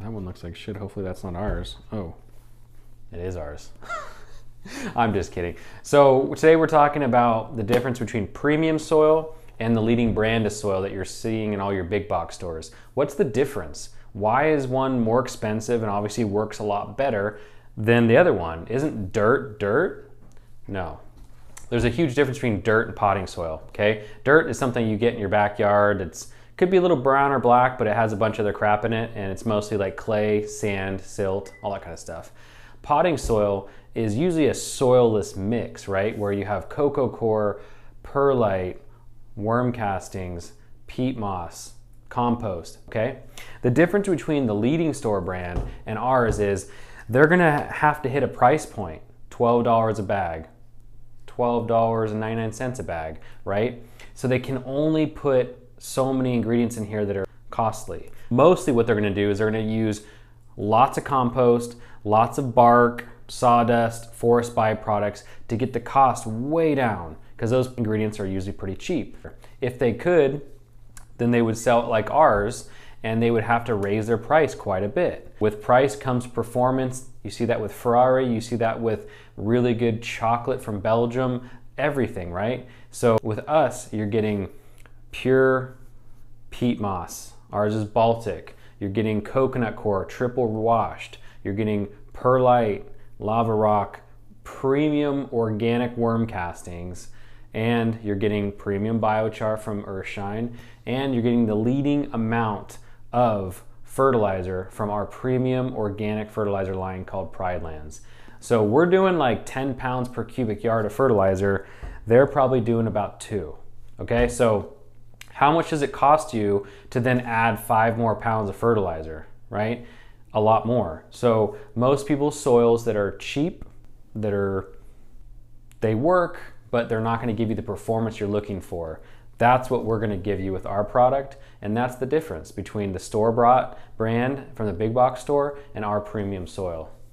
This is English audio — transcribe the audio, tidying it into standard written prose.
That one looks like shit. Hopefully that's not ours. Oh, it is ours. I'm just kidding. So today we're talking about the difference between premium soil and the leading brand of soil that you're seeing in all your big box stores. What's the difference? Why is one more expensive and obviously works a lot better than the other one? Isn't dirt dirt? No. There's a huge difference between dirt and potting soil, okay? Dirt is something you get in your backyard. It's could be a little brown or black, but it has a bunch of other crap in it, and it's mostly like clay, sand, silt, all that kind of stuff. Potting soil is usually a soilless mix, right? Where you have coco coir, perlite, worm castings, peat moss, compost, okay? The difference between the leading store brand and ours is they're gonna have to hit a price point, $12 a bag, $12.99 a bag, right? So they can only put so many ingredients in here that are costly. Mostly what they're gonna do is they're gonna use lots of compost, lots of bark, sawdust, forest byproducts to get the cost way down because those ingredients are usually pretty cheap. If they could, then they would sell it like ours and they would have to raise their price quite a bit. With price comes performance. You see that with Ferrari, you see that with really good chocolate from Belgium, everything, right? So with us, you're getting pure peat moss. Ours is Baltic. You're getting coconut coir, triple washed. You're getting perlite, lava rock, premium organic worm castings, and you're getting premium biochar from Earthshine, and you're getting the leading amount of fertilizer from our premium organic fertilizer line called Pride Lands. So we're doing like 10 pounds per cubic yard of fertilizer. They're probably doing about 2. Okay, so how much does it cost you to then add 5 more pounds of fertilizer, right? A lot more. So most people's soils that are cheap, they work, but they're not going to give you the performance you're looking for. That's what we're going to give you with our product, and that's the difference between the store-bought brand from the big box store and our premium soil.